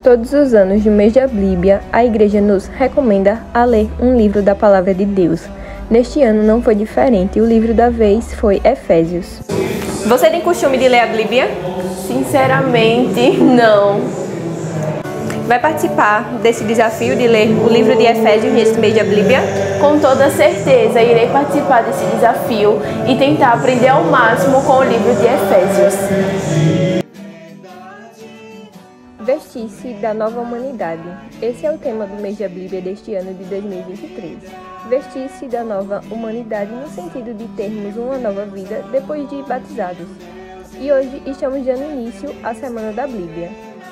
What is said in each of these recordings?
Todos os anos do mês da Bíblia, a Igreja nos recomenda a ler um livro da Palavra de Deus. Neste ano não foi diferente, o livro da vez foi Efésios. Você tem costume de ler a Bíblia? Sinceramente, não. Vai participar desse desafio de ler o livro de Efésios neste mês da Bíblia? Com toda certeza, irei participar desse desafio e tentar aprender ao máximo com o livro de Efésios. Vestir-se da nova humanidade. Esse é o tema do mês da Bíblia deste ano de 2023. Vestir-se da nova humanidade no sentido de termos uma nova vida depois de batizados. E hoje estamos dando início à Semana da Bíblia.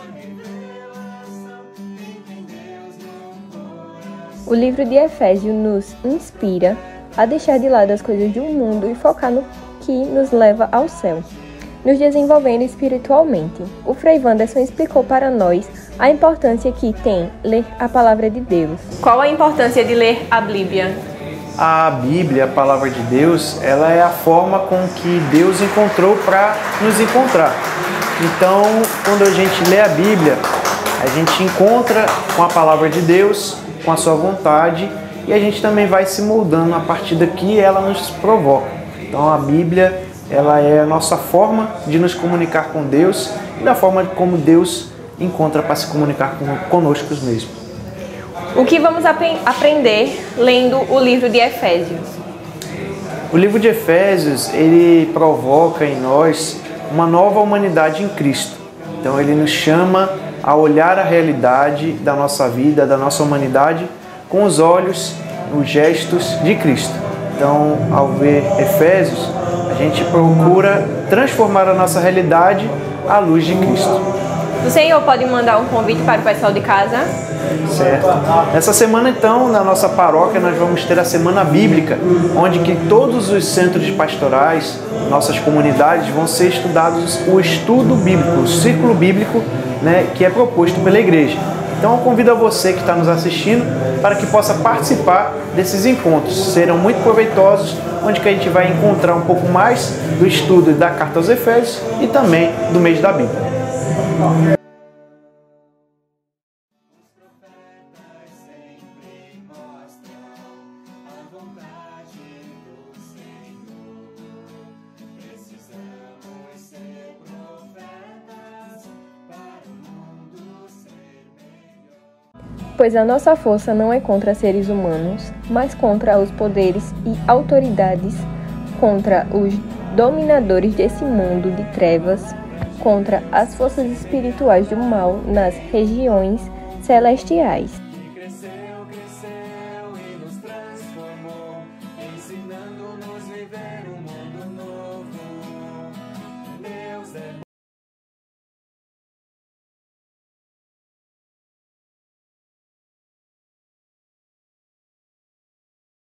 O livro de Efésios nos inspira a deixar de lado as coisas do mundo e focar no que nos leva ao céu, nos desenvolvendo espiritualmente. O Frei Wanderson explicou para nós a importância que tem ler a Palavra de Deus. Qual a importância de ler a Bíblia? A Bíblia, a Palavra de Deus, ela é a forma com que Deus encontrou para nos encontrar. Então, quando a gente lê a Bíblia, a gente encontra com a Palavra de Deus, com a sua vontade, e a gente também vai se moldando a partir daqui ela nos provoca. Então, a Bíblia, ela é a nossa forma de nos comunicar com Deus e da forma como Deus encontra para se comunicar conosco mesmo. O que vamos aprender lendo o livro de Efésios? O livro de Efésios, ele provoca em nós uma nova humanidade em Cristo. Então ele nos chama a olhar a realidade da nossa vida, da nossa humanidade, com os olhos, os gestos de Cristo. Então, ao ver Efésios, a gente procura transformar a nossa realidade à luz de Cristo. O Senhor pode mandar um convite para o pessoal de casa? Certo. Essa semana, então, na nossa paróquia, nós vamos ter a Semana Bíblica, onde que todos os centros pastorais, nossas comunidades, vão ser estudados o estudo bíblico, o círculo bíblico, que é proposto pela igreja. Então, eu convido a você que está nos assistindo para que possa participar desses encontros. Serão muito proveitosos, onde que a gente vai encontrar um pouco mais do estudo da Carta aos Efésios e também do mês da Bíblia. Pois a nossa força não é contra seres humanos, mas contra os poderes e autoridades, contra os dominadores desse mundo de trevas, contra as forças espirituais do mal nas regiões celestiais.